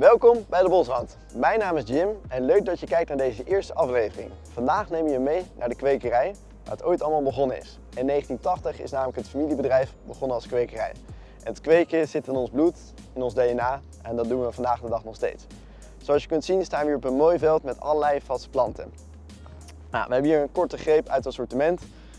Welkom bij de Bosrand. Mijn naam is Jim en leuk dat je kijkt naar deze eerste aflevering. Vandaag neem je mee naar de kwekerij waar het ooit allemaal begonnen is. In 1980 is namelijk het familiebedrijf begonnen als kwekerij. En het kweken zit in ons bloed, in ons DNA en dat doen we vandaag de dag nog steeds. Zoals je kunt zien staan we hier op een mooi veld met allerlei vaste planten. Nou, we hebben hier een korte greep uit het assortiment.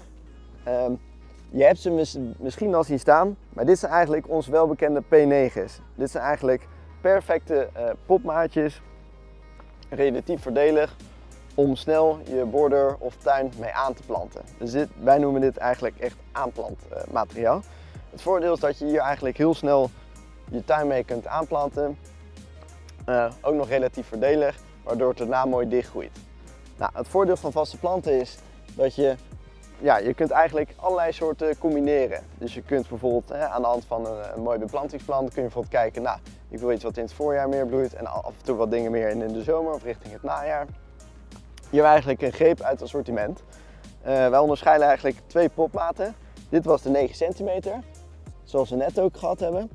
Je hebt ze misschien al zien staan, maar dit zijn eigenlijk onze welbekende P9's. Dit zijn eigenlijk perfecte potmaatjes, relatief voordelig om snel je border of tuin mee aan te planten. Dus wij noemen dit eigenlijk echt aanplantmateriaal. Het voordeel is dat je hier eigenlijk heel snel je tuin mee kunt aanplanten. Ook nog relatief voordelig, waardoor het daarna mooi dicht groeit. Nou, het voordeel van vaste planten is dat je kunt eigenlijk allerlei soorten combineren. Dus je kunt bijvoorbeeld aan de hand van een mooi beplantingsplan kun je bijvoorbeeld kijken, nou, ik wil iets wat in het voorjaar meer bloeit en af en toe wat dingen meer in de zomer of richting het najaar. Hier hebben we eigenlijk een greep uit het assortiment. Wij onderscheiden eigenlijk twee potmaten. Dit was de 9 centimeter, zoals we net ook gehad hebben.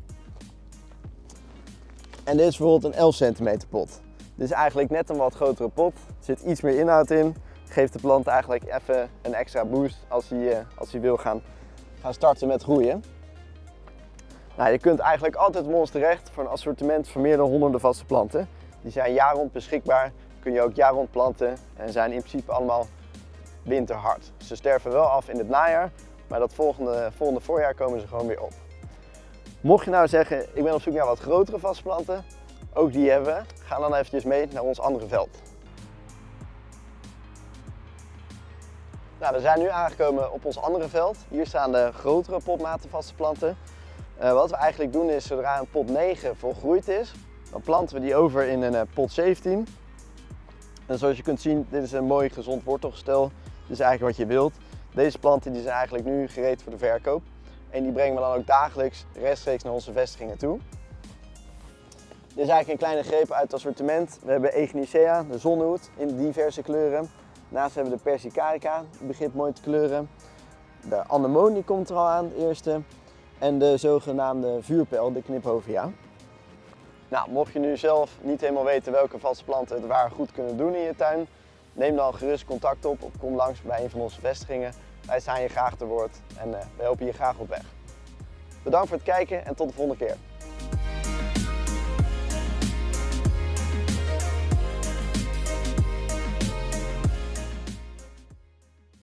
En dit is bijvoorbeeld een 11 centimeter pot. Dit is eigenlijk net een wat grotere pot. Er zit iets meer inhoud in. Geeft de plant eigenlijk even een extra boost als hij wil gaan starten met groeien. Nou, je kunt eigenlijk altijd bij ons terecht voor een assortiment van meer dan honderden vaste planten. Die zijn jaar rond beschikbaar, kun je ook jaar rond planten en zijn in principe allemaal winterhard. Ze sterven wel af in het najaar, maar dat volgende voorjaar komen ze gewoon weer op. Mocht je nou zeggen, ik ben op zoek naar wat grotere vaste planten, ook die hebben we. Ga dan eventjes mee naar ons andere veld. Nou, we zijn nu aangekomen op ons andere veld. Hier staan de grotere potmaten vaste planten. Wat we eigenlijk doen is, zodra een pot 9 volgroeid is, dan planten we die over in een pot 17. En zoals je kunt zien, dit is een mooi gezond wortelgestel. Dit is eigenlijk wat je wilt. Deze planten die zijn eigenlijk nu gereed voor de verkoop. En die brengen we dan ook dagelijks rechtstreeks naar onze vestigingen toe. Dit is eigenlijk een kleine greep uit het assortiment. We hebben Echinacea, de zonnehoed, in diverse kleuren. Daarnaast hebben we de Persicarica, die begint mooi te kleuren. De anemonie komt er al aan, de eerste. En de zogenaamde vuurpijl, de Knipovia. Nou, mocht je nu zelf niet helemaal weten welke vaste planten het waar goed kunnen doen in je tuin, neem dan gerust contact op of kom langs bij een van onze vestigingen. Wij staan je graag te woord en we helpen je graag op weg. Bedankt voor het kijken en tot de volgende keer.